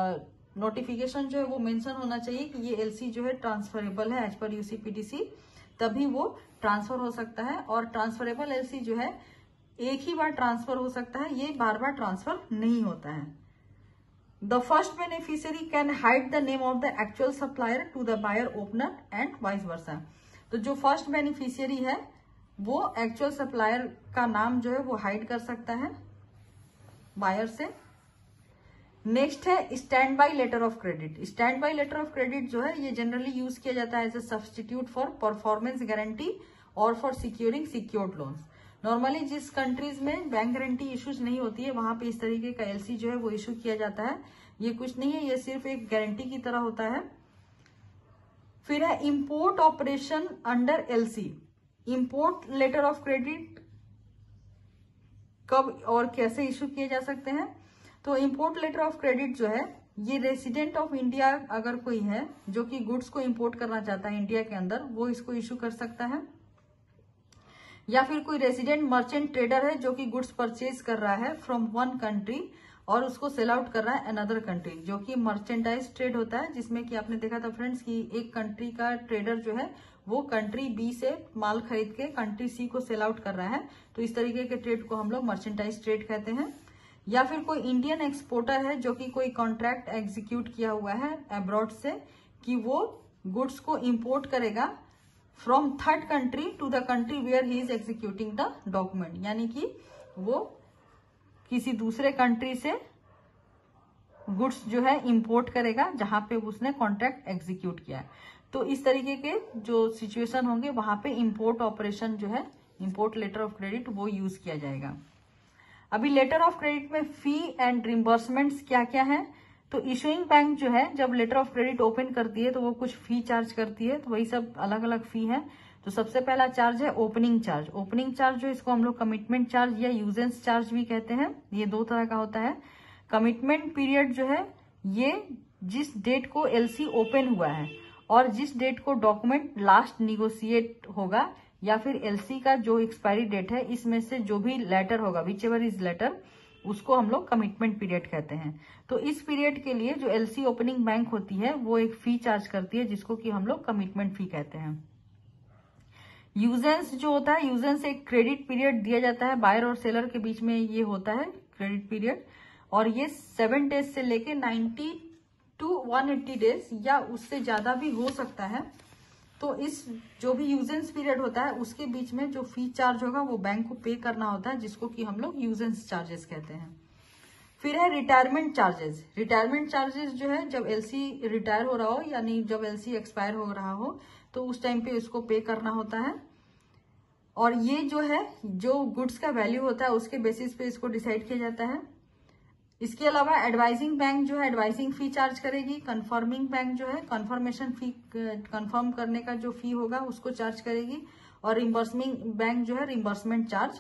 नोटिफिकेशन जो है वो मेंशन होना चाहिए कि ये एलसी जो है ट्रांसफरेबल है एज पर यूसीपीडीसी। तभी वो ट्रांसफर हो सकता है। और ट्रांसफरेबल एलसी जो है एक ही बार ट्रांसफर हो सकता है, ये बार बार ट्रांसफर नहीं होता है। The first beneficiary can hide the name of the actual supplier to the buyer opener and vice versa. तो जो फर्स्ट बेनिफिशियरी है वो एक्चुअल सप्लायर का नाम जो है वो हाइड कर सकता है बायर से। नेक्स्ट है standby letter of credit. Standby letter of credit जो है ये जनरली यूज किया जाता है as a substitute for performance guarantee और for securing secured loans. Normally जिस कंट्रीज में बैंक गारंटी इश्यूज नहीं होती है वहां पे इस तरीके का एलसी जो है वो इशू किया जाता है। ये कुछ नहीं है, ये सिर्फ एक गारंटी की तरह होता है। फिर है import operation under LC. Import letter of credit कब और कैसे इशू किए जा सकते हैं? तो इंपोर्ट लेटर ऑफ क्रेडिट जो है ये रेसिडेंट ऑफ इंडिया अगर कोई है जो कि गुड्स को इंपोर्ट करना चाहता है इंडिया के अंदर, वो इसको इशू कर सकता है। या फिर कोई रेसिडेंट मर्चेंट ट्रेडर है जो कि गुड्स परचेज कर रहा है फ्रॉम वन कंट्री और उसको सेल आउट कर रहा है अनदर कंट्री, जो कि मर्चेंडाइज ट्रेड होता है, जिसमें कि आपने देखा था फ्रेंड्स कि एक कंट्री का ट्रेडर जो है वो कंट्री बी से माल खरीद के कंट्री सी को सेल आउट कर रहा है। तो इस तरीके के ट्रेड को हम लोग मर्चेंडाइज ट्रेड कहते हैं। या फिर कोई इंडियन एक्सपोर्टर है जो कि कोई कॉन्ट्रैक्ट एग्जीक्यूट किया हुआ है अब्रॉड से कि वो गुड्स को इंपोर्ट करेगा from third country to the country where he is executing the document, यानी कि वो किसी दूसरे कंट्री से गुड्स जो है इंपोर्ट करेगा जहां पे उसने कॉन्ट्रैक्ट एग्जीक्यूट किया है। तो इस तरीके के जो सिचुएशन होंगे वहां पे इंपोर्ट ऑपरेशन जो है, इंपोर्ट लेटर ऑफ क्रेडिट, वो यूज किया जाएगा। अभी लेटर ऑफ क्रेडिट में फी एंड रिम्बर्समेंट्स क्या क्या है? तो इशुइंग बैंक जो है जब लेटर ऑफ क्रेडिट ओपन करती है तो वो कुछ फी चार्ज करती है, तो वही सब अलग अलग फी है। तो सबसे पहला चार्ज है ओपनिंग चार्ज। ओपनिंग चार्ज जो इसको हम लोग कमिटमेंट चार्ज या यूजेंस चार्ज भी कहते हैं, ये दो तरह का होता है। कमिटमेंट पीरियड जो है ये जिस डेट को एलसी ओपन हुआ है और जिस डेट को डॉक्यूमेंट लास्ट निगोशिएट होगा या फिर एलसी का जो एक्सपायरी डेट है, इसमें से जो भी लेटर होगा, विच एवर इज लेटर, उसको हम लोग कमिटमेंट पीरियड कहते हैं। तो इस पीरियड के लिए जो एलसी ओपनिंग बैंक होती है वो एक फी चार्ज करती है जिसको कि हम लोग कमिटमेंट फी कहते हैं। यूजेंस जो होता है, यूजेंस एक क्रेडिट पीरियड दिया जाता है बायर और सेलर के बीच में, ये होता है क्रेडिट पीरियड, और ये सेवन डेज से लेके ninety to one eighty days या उससे ज्यादा भी हो सकता है। तो इस जो भी यूजेंस पीरियड होता है उसके बीच में जो फी चार्ज होगा वो बैंक को पे करना होता है, जिसको कि हम लोग यूजेंस चार्जेस कहते हैं। फिर है रिटायरमेंट चार्जेस। रिटायरमेंट चार्जेस जो है जब एलसी रिटायर हो रहा हो, यानी जब एलसी एक्सपायर हो रहा हो, तो उस टाइम पे उसको पे करना होता है। और ये जो है जो गुड्स का वैल्यू होता है उसके बेसिस पे इसको डिसाइड किया जाता है। इसके अलावा एडवाइजिंग बैंक जो है एडवाइजिंग फी चार्ज करेगी। कंफर्मिंग बैंक जो है कंफर्मेशन फी, कंफर्म करने का जो फी होगा उसको चार्ज करेगी। और रिम्बर्समेंट बैंक जो है रिम्बर्समेंट चार्ज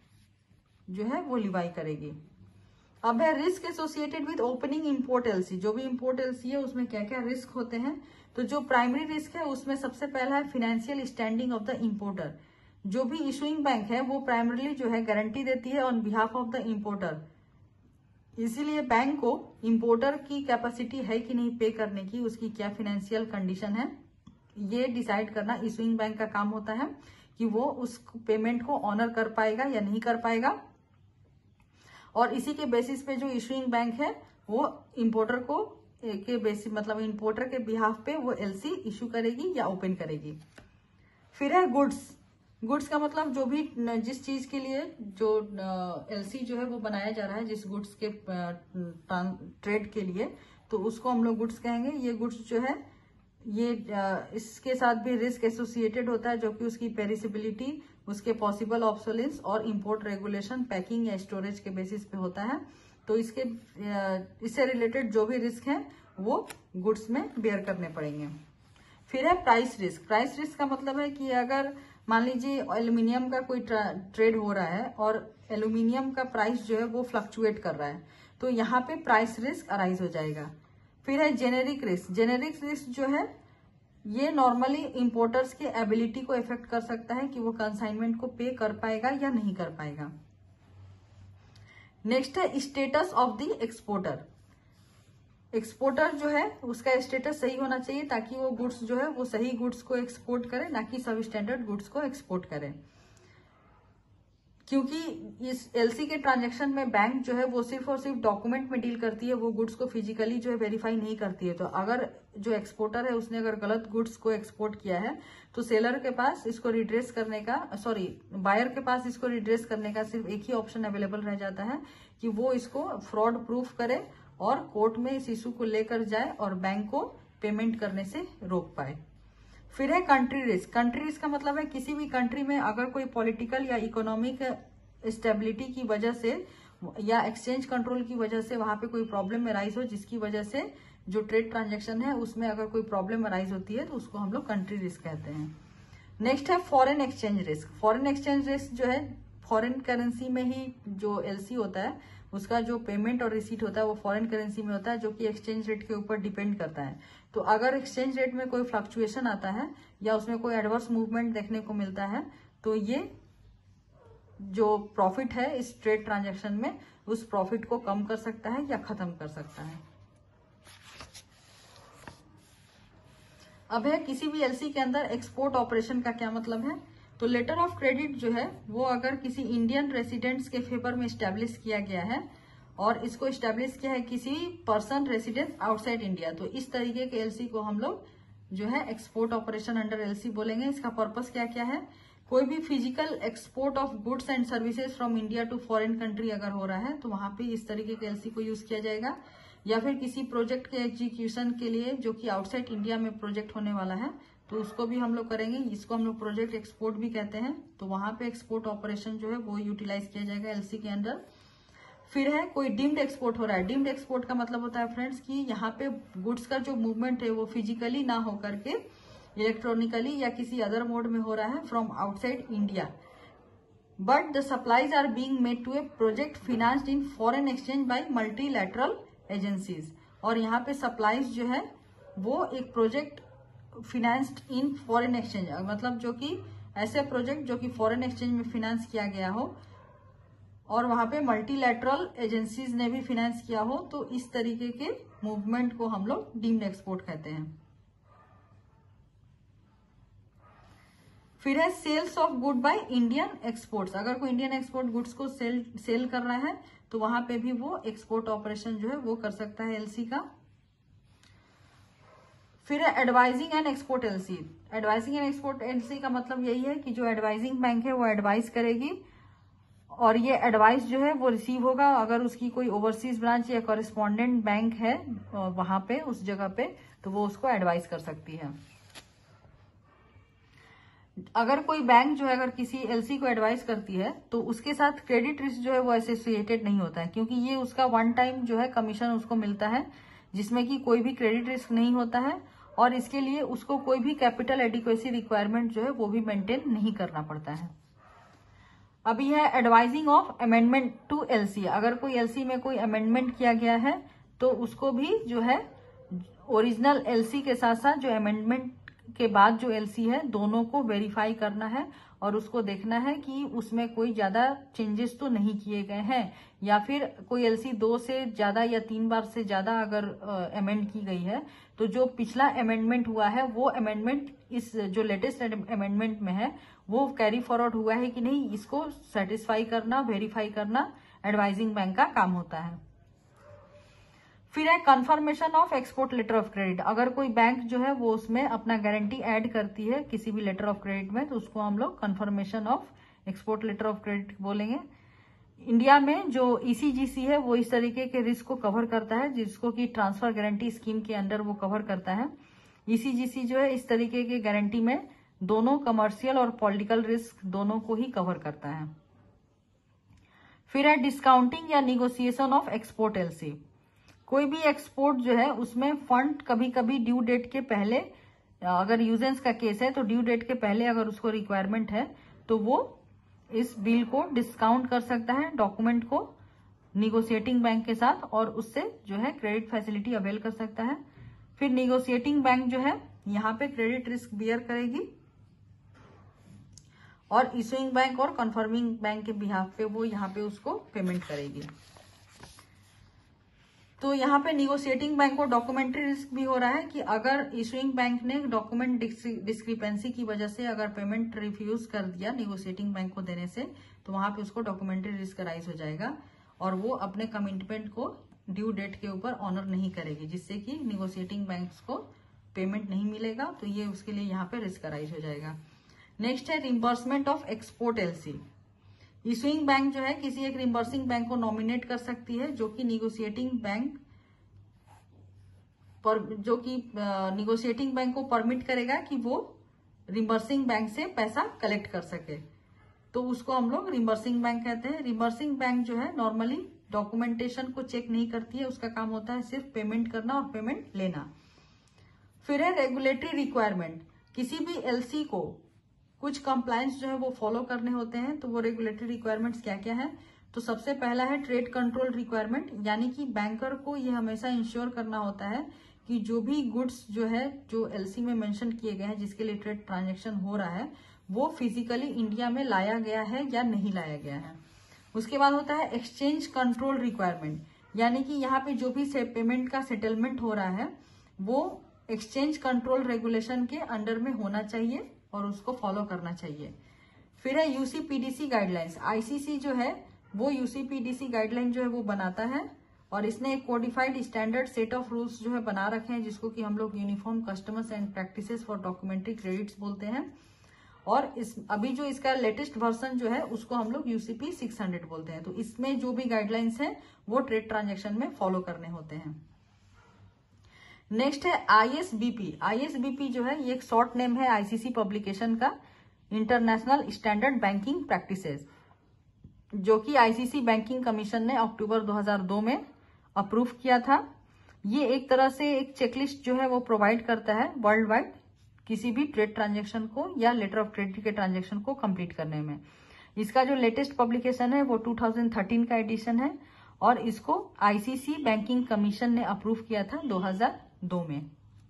जो है वो लिवाई करेगी। अब है risk associated with opening import LC. जो भी इंपोर्ट एलसी है उसमें क्या क्या रिस्क होते हैं? तो जो प्राइमरी रिस्क है उसमें सबसे पहला है financial standing of the importer. जो भी इशुइंग बैंक है वो प्राइमरली जो है गारंटी देती है on behalf of the importer, इसीलिए बैंक को इंपोर्टर की कैपेसिटी है कि नहीं पे करने की, उसकी क्या फाइनेंशियल कंडीशन है, ये डिसाइड करना इशुइंग बैंक का काम होता है कि वो उस पेमेंट को ऑनर कर पाएगा या नहीं कर पाएगा। और इसी के बेसिस पे जो इशुइंग बैंक है वो इंपोर्टर को के बेसिस मतलब इंपोर्टर के बिहाफ पे वो एलसी इशू करेगी या ओपन करेगी। फिर है गुड्स। गुड्स का मतलब जो भी जिस चीज के लिए जो एलसी जो है वो बनाया जा रहा है, जिस गुड्स के ट्रेड के लिए, तो उसको हम लोग गुड्स कहेंगे। ये गुड्स जो है ये इसके साथ भी रिस्क एसोसिएटेड होता है, जो कि उसकी पेरिसिबिलिटी, उसके पॉसिबल ऑब्सोलेंस और इंपोर्ट रेगुलेशन, पैकिंग या स्टोरेज के बेसिस पे होता है। तो इसके इससे रिलेटेड जो भी रिस्क है वो गुड्स में बेयर करने पड़ेंगे। फिर है प्राइस रिस्क। प्राइस रिस्क का मतलब है कि अगर मान लीजिए एल्यूमिनियम का कोई ट्रेड हो रहा है और एल्यूमिनियम का प्राइस जो है वो फ्लक्चुएट कर रहा है, तो यहाँ पे प्राइस रिस्क अराइज हो जाएगा। फिर है जेनेरिक रिस्क। जेनेरिक रिस्क जो है ये नॉर्मली इंपोर्टर्स के एबिलिटी को इफेक्ट कर सकता है कि वो कंसाइनमेंट को पे कर पाएगा या नहीं कर पाएगा। नेक्स्ट है status of the exporter. Exporter जो है उसका स्टेटस सही होना चाहिए ताकि वो गुड्स जो है वो सही गुड्स को एक्सपोर्ट करे, ना कि सब स्टैंडर्ड गुड्स को एक्सपोर्ट करे। क्योंकि इस एलसी के ट्रांजैक्शन में बैंक जो है वो सिर्फ और सिर्फ डॉक्यूमेंट में डील करती है, वो गुड्स को फिजिकली जो है वेरीफाई नहीं करती है। तो अगर जो एक्सपोर्टर है उसने अगर गलत गुड्स को एक्सपोर्ट किया है तो सेलर के पास इसको रिड्रेस करने का, सॉरी बायर के पास इसको रिड्रेस करने का सिर्फ एक ही ऑप्शन अवेलेबल रह जाता है कि वो इसको फ्रॉड प्रूफ करे और कोर्ट में इस इशू को लेकर जाए और बैंक को पेमेंट करने से रोक पाए। फिर है कंट्री रिस्क। कंट्री रिस्क का मतलब है किसी भी कंट्री में अगर कोई पॉलिटिकल या इकोनॉमिक स्टेबिलिटी की वजह से या एक्सचेंज कंट्रोल की वजह से वहां पे कोई प्रॉब्लम अराइज हो, जिसकी वजह से जो ट्रेड ट्रांजैक्शन है उसमें अगर कोई प्रॉब्लम अराइज होती है तो उसको हम लोग कंट्री रिस्क कहते हैं। नेक्स्ट है foreign exchange risk. Foreign exchange risk जो है फॉरेन करेंसी में ही जो एलसी होता है उसका जो पेमेंट और रिसीट होता है वो फॉरेन करेंसी में होता है, जो कि एक्सचेंज रेट के ऊपर डिपेंड करता है। तो अगर एक्सचेंज रेट में कोई फ्लक्चुएशन आता है या उसमें कोई एडवर्स मूवमेंट देखने को मिलता है तो ये जो प्रॉफिट है इस ट्रेड ट्रांजैक्शन में उस प्रॉफिट को कम कर सकता है या खत्म कर सकता है। अब है किसी भी एलसी के अंदर एक्सपोर्ट ऑपरेशन का क्या मतलब है। तो लेटर ऑफ क्रेडिट जो है वो अगर किसी इंडियन रेसिडेंट्स के फेवर में स्टैब्लिश किया गया है और इसको स्टैब्लिश किया है किसी पर्सन रेसिडेंस आउटसाइड इंडिया, तो इस तरीके के एलसी को हम लोग जो है एक्सपोर्ट ऑपरेशन अंडर एलसी बोलेंगे। इसका पर्पस क्या क्या है, कोई भी physical export of goods and services from India to foreign country अगर हो रहा है तो वहां पे इस तरीके के एलसी को यूज किया जाएगा। या फिर किसी प्रोजेक्ट के एग्जीक्यूशन के लिए जो कि आउटसाइड इंडिया में प्रोजेक्ट होने वाला है तो उसको भी हम लोग करेंगे, इसको हम लोग प्रोजेक्ट एक्सपोर्ट भी कहते हैं। तो वहां पे एक्सपोर्ट ऑपरेशन जो है वो यूटिलाइज किया जाएगा एलसी के अंदर। फिर है कोई डीम्ड एक्सपोर्ट हो रहा है। डीम्ड एक्सपोर्ट का मतलब होता है फ्रेंड्स कि यहाँ पे गुड्स का जो मूवमेंट है वो फिजिकली ना होकर के इलेक्ट्रॉनिकली या किसी अदर मोड में हो रहा है from outside India, but the supplies are being made to a project financed in foreign exchange by multilateral agencies. और यहाँ पे सप्लाईज जो है वो एक project financed in foreign exchange, मतलब जो कि ऐसे प्रोजेक्ट जो कि फॉरेन एक्सचेंज में फिनांस किया गया हो और वहां पे मल्टीलैटरल एजेंसीज ने भी फिनांस किया हो, तो इस तरीके के मूवमेंट को हम लोग डीम्ड एक्सपोर्ट कहते हैं। फिर है sales of good by Indian exports. अगर कोई इंडियन एक्सपोर्ट गुड्स को सेल सेल कर रहा है तो वहां पे भी वो एक्सपोर्ट ऑपरेशन जो है वो कर सकता है एलसी का। फिर है advising and export LC. Advising and export LC का मतलब यही है कि जो एडवाइजिंग बैंक है वो एडवाइस करेगी और ये एडवाइस जो है वो रिसीव होगा अगर उसकी कोई ओवरसीज ब्रांच या कॉरेस्पॉन्डेंट बैंक है वहां पे उस जगह पे, तो वो उसको एडवाइस कर सकती है। अगर कोई बैंक जो है अगर किसी एलसी को एडवाइस करती है तो उसके साथ क्रेडिट रिस्क जो है वो एसोसिएटेड नहीं होता है, क्योंकि ये उसका वन टाइम जो है कमीशन उसको मिलता है जिसमें कि कोई भी क्रेडिट रिस्क नहीं होता है और इसके लिए उसको कोई भी कैपिटल एडिक्वेसी रिक्वायरमेंट जो है वो भी मेंटेन नहीं करना पड़ता है। अभी है advising of amendment to LC. अगर कोई एलसी में कोई अमेंडमेंट किया गया है तो उसको भी जो है ओरिजिनल एलसी के साथ साथ जो अमेंडमेंट के बाद जो एलसी है दोनों को वेरीफाई करना है और उसको देखना है कि उसमें कोई ज्यादा चेंजेस तो नहीं किए गए हैं, या फिर कोई एलसी दो से ज्यादा या तीन बार से ज्यादा अगर अमेंड की गई है तो जो पिछला अमेंडमेंट हुआ है वो अमेंडमेंट इस जो लेटेस्ट अमेंडमेंट में है वो कैरी फॉरवर्ड हुआ है कि नहीं, इसको सेटिस्फाई करना वेरीफाई करना एडवाइजिंग बैंक का काम होता है। फिर है confirmation of export letter of credit. अगर कोई बैंक जो है वो उसमें अपना गारंटी ऐड करती है किसी भी लेटर ऑफ क्रेडिट में तो उसको हम लोग confirmation of export letter of credit बोलेंगे। इंडिया में जो ईसीजीसी है वो इस तरीके के रिस्क को कवर करता है जिसको कि ट्रांसफर गारंटी स्कीम के अंडर वो कवर करता है। ईसीजीसी जो है इस तरीके के गारंटी में दोनों कमर्शियल और पॉलिटिकल रिस्क दोनों को ही कवर करता है। फिर है डिस्काउंटिंग या निगोसिएशन ऑफ एक्सपोर्ट एलसी। कोई भी एक्सपोर्ट जो है उसमें फंड कभी कभी ड्यू डेट के पहले, अगर यूजेंस का केस है तो ड्यू डेट के पहले अगर उसको रिक्वायरमेंट है तो वो इस बिल को डिस्काउंट कर सकता है डॉक्यूमेंट को निगोशिएटिंग बैंक के साथ और उससे जो है क्रेडिट फैसिलिटी अवेल कर सकता है। फिर निगोशिएटिंग बैंक जो है यहाँ पे क्रेडिट रिस्क बियर करेगी और इशूइंग बैंक और कन्फर्मिंग बैंक के बिहाफ पे वो यहाँ पे उसको पेमेंट करेगी। तो यहाँ पे निगोशिएटिंग बैंक को डॉक्यूमेंट्री रिस्क भी हो रहा है कि अगर इशुइंग बैंक ने डॉक्यूमेंट डिस्क्रिपेंसी की वजह से अगर पेमेंट रिफ्यूज कर दिया निगोशिएटिंग बैंक को देने से, तो वहां पे उसको डॉक्यूमेंट्री रिस्क राइज हो जाएगा और वो अपने कमिटमेंट को ड्यू डेट के ऊपर ऑनर नहीं करेगी, जिससे कि निगोशिएटिंग बैंक को पेमेंट नहीं मिलेगा। तो ये उसके लिए यहाँ पे रिस्क राइज हो जाएगा। नेक्स्ट है reimbursement of export LC. Issuing bank जो है किसी एक रिम्बर्सिंग बैंक को नॉमिनेट कर सकती है जो कि निगोशिएटिंग बैंक पर जो कि निगोशिएटिंग बैंक को परमिट करेगा कि वो रिम्बर्सिंग बैंक से पैसा कलेक्ट कर सके, तो उसको हम लोग रिम्बर्सिंग बैंक कहते हैं। रिम्बर्सिंग बैंक जो है नॉर्मली डॉक्यूमेंटेशन को चेक नहीं करती है, उसका काम होता है सिर्फ पेमेंट करना और पेमेंट लेना। फिर है रेगुलेटरी रिक्वायरमेंट। किसी भी एलसी को कुछ कंप्लायंस जो है वो फॉलो करने होते हैं, तो वो रेगुलेटरी रिक्वायरमेंट्स क्या क्या है? तो सबसे पहला है ट्रेड कंट्रोल रिक्वायरमेंट, यानी कि बैंकर को ये हमेशा इंश्योर करना होता है कि जो भी गुड्स जो है जो एलसी में मेंशन किए गए हैं जिसके लिए ट्रेड ट्रांजैक्शन हो रहा है वो फिजिकली इंडिया में लाया गया है या नहीं लाया गया है। उसके बाद होता है एक्सचेंज कंट्रोल रिक्वायरमेंट, यानी कि यहाँ पे जो भी पेमेंट का सेटलमेंट हो रहा है वो एक्सचेंज कंट्रोल रेगुलेशन के अंडर में होना चाहिए और उसको फॉलो करना चाहिए। फिर है यूसीपीडीसी गाइडलाइंस। आईसीसी जो है वो यूसीपीडीसी गाइडलाइन जो है वो बनाता है और इसने एक codified standard set of rules जो है बना रखे हैं जिसको कि हम लोग uniform customers and practices for documentary credits बोलते हैं। और इस अभी जो इसका लेटेस्ट वर्जन जो है उसको हम लोग यूसीपी सिक्स हंड्रेड बोलते हैं। तो इसमें जो भी गाइडलाइंस है वो ट्रेड ट्रांजेक्शन में फॉलो करने होते हैं। नेक्स्ट है आईएसबीपी। आईएसबीपी जो है ये एक शॉर्ट नेम है आईसीसी पब्लिकेशन का, इंटरनेशनल स्टैंडर्ड बैंकिंग प्रैक्टिसेस, जो कि आईसीसी बैंकिंग कमीशन ने अक्टूबर दो हज़ार दो में अप्रूव किया था। ये एक तरह से एक चेकलिस्ट जो है वो प्रोवाइड करता है वर्ल्ड वाइड किसी भी ट्रेड ट्रांजेक्शन को या लेटर ऑफ क्रेडिट के ट्रांजेक्शन को कंप्लीट करने में। इसका जो लेटेस्ट पब्लिकेशन है वो दो हज़ार तेरह का एडिशन है और इसको आईसीसी बैंकिंग कमीशन ने अप्रूव किया था दो हज़ार दो में।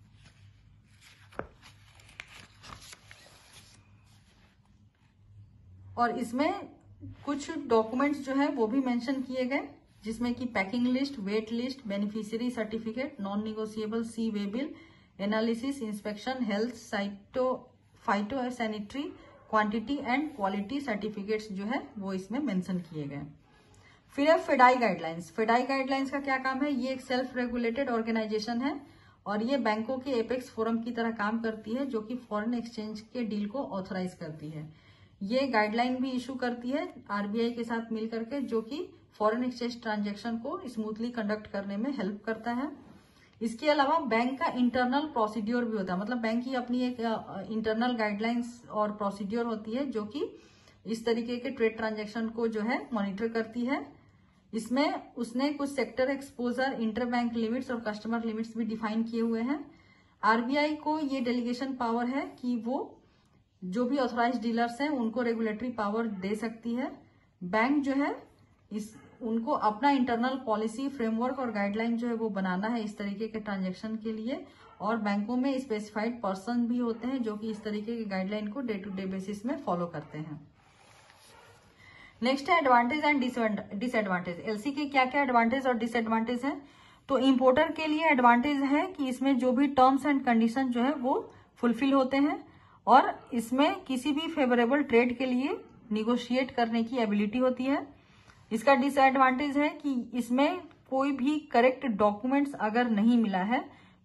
और इसमें कुछ डॉक्यूमेंट्स जो है वो भी मेंशन किए गए, जिसमें कि packing list, weight list, beneficiary certificate, non negotiable sea way bill, analysis, inspection, health, cyto phytosanitary, quantity and quality certificates जो है वो इसमें मेंशन किए गए। फिर है फेडाई गाइडलाइंस। फेडाई गाइडलाइंस का क्या काम है? ये एक सेल्फ रेगुलेटेड ऑर्गेनाइजेशन है और ये बैंकों के एपेक्स फोरम की तरह काम करती है जो कि फॉरेन एक्सचेंज के डील को ऑथराइज करती है। ये गाइडलाइन भी इशू करती है आरबीआई के साथ मिल करके, जो कि फॉरेन एक्सचेंज ट्रांजैक्शन को स्मूथली कंडक्ट करने में हेल्प करता है। इसके अलावा बैंक का इंटरनल प्रोसीड्योर भी होता है, मतलब बैंक की अपनी एक इंटरनल गाइडलाइंस और प्रोसीड्योर होती है जो कि इस तरीके के ट्रेड ट्रांजैक्शन को जो है मॉनिटर करती है। इसमें उसने कुछ सेक्टर एक्सपोजर, इंटरबैंक लिमिट्स और कस्टमर लिमिट्स भी डिफाइन किए हुए हैं। आरबीआई को ये डेलीगेशन पावर है कि वो जो भी ऑथराइज्ड डीलर्स हैं उनको रेगुलेटरी पावर दे सकती है। बैंक जो है इस उनको अपना इंटरनल पॉलिसी, फ्रेमवर्क और गाइडलाइन जो है वो बनाना है इस तरीके के ट्रांजैक्शन के लिए, और बैंकों में स्पेसिफाइड पर्सन भी होते हैं जो कि इस तरीके की गाइडलाइन को डे टू डे बेसिस में फॉलो करते हैं। नेक्स्ट है एडवांटेज एंड डिसएडवांटेज। एलसी के क्या क्या एडवांटेज और डिसएडवांटेज हैं? तो इंपोर्टर के लिए एडवांटेज है कि इसमें जो भी टर्म्स एंड कंडीशन जो है वो फुलफिल होते हैं और इसमें किसी भी फेवरेबल ट्रेड के लिए निगोशिएट करने की एबिलिटी होती है। इसका डिसएडवांटेज है कि इसमें कोई भी करेक्ट डॉक्यूमेंट्स अगर नहीं मिला है,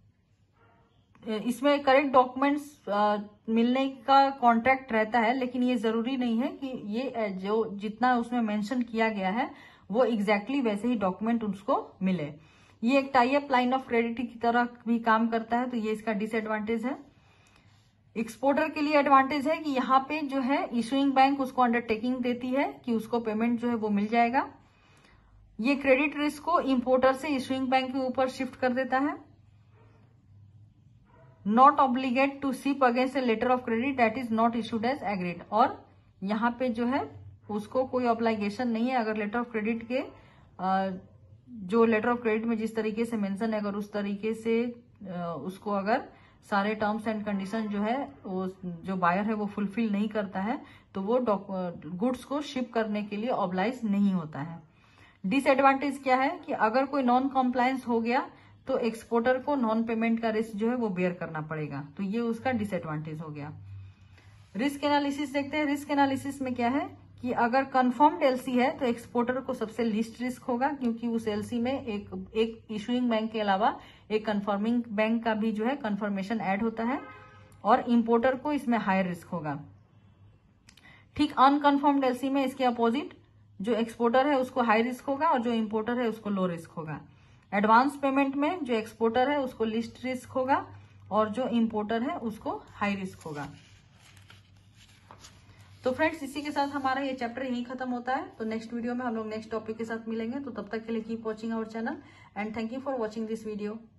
इसमें करेक्ट डॉक्यूमेंट्स मिलने का कॉन्ट्रैक्ट रहता है, लेकिन ये जरूरी नहीं है कि ये जो जितना उसमें मेंशन किया गया है वो एग्जैक्टली वैसे ही डॉक्यूमेंट उसको मिले। ये एक tie up line of credit की तरह भी काम करता है, तो ये इसका डिसएडवांटेज है। एक्सपोर्टर के लिए एडवांटेज है कि यहाँ पे जो है इशुइंग बैंक उसको अंडरटेकिंग देती है कि उसको पेमेंट जो है वो मिल जाएगा। ये क्रेडिट रिस्क को इंपोर्टर से इशुइंग बैंक के ऊपर शिफ्ट कर देता है। Not obligate to ship against a letter of credit that is not issued as agreed, और यहाँ पे जो है उसको कोई ऑब्लिगेशन नहीं है अगर लेटर ऑफ क्रेडिट के जो लेटर ऑफ क्रेडिट में जिस तरीके से मेंशन है अगर उस तरीके से उसको अगर सारे टर्म्स एंड कंडीशन जो है वो जो बायर है वो फुलफिल नहीं करता है तो वो गुड्स को शिप करने के लिए ऑब्लाइज नहीं होता है। डिसएडवांटेज क्या है कि अगर कोई नॉन कॉम्प्लायंस हो गया तो एक्सपोर्टर को नॉन पेमेंट का रिस्क जो है वो बेयर करना पड़ेगा, तो ये उसका डिसएडवांटेज हो गया। रिस्क एनालिसिस देखते हैं। रिस्क एनालिसिस में क्या है कि अगर कंफर्म्ड एलसी है तो एक्सपोर्टर को सबसे लीस्ट रिस्क होगा, क्योंकि उस एलसी में एक एक इशूइंग बैंक के अलावा एक कंफर्मिंग बैंक का भी जो है कंफर्मेशन ऐड होता है, और इंपोर्टर को इसमें हाई रिस्क होगा। ठीक अनकंफर्म्ड एलसी में इसके अपोजिट जो एक्सपोर्टर है उसको हाई रिस्क होगा और जो इंपोर्टर है उसको लो रिस्क होगा। एडवांस पेमेंट में जो एक्सपोर्टर है उसको लीस्ट रिस्क होगा और जो इंपोर्टर है उसको हाई रिस्क होगा। तो फ्रेंड्स, इसी के साथ हमारा ये चैप्टर यहीं खत्म होता है। तो नेक्स्ट वीडियो में हम लोग नेक्स्ट टॉपिक के साथ मिलेंगे। तो तब तक के लिए keep watching our channel and thank you for watching this video.